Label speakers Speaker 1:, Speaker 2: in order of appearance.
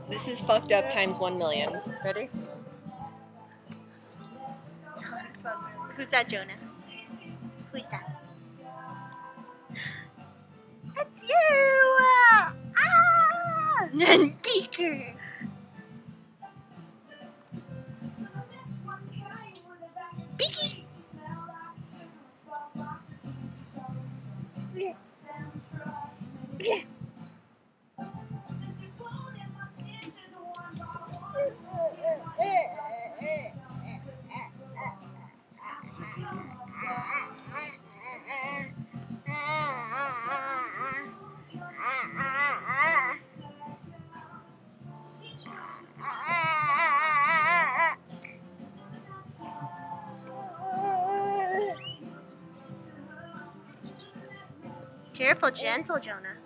Speaker 1: This is fucked up times 1,000,000. Ready?
Speaker 2: Who's that, Jonah? Who's that? It's you! Ah! Beaker! Beaky! Careful, gentle, Jonah.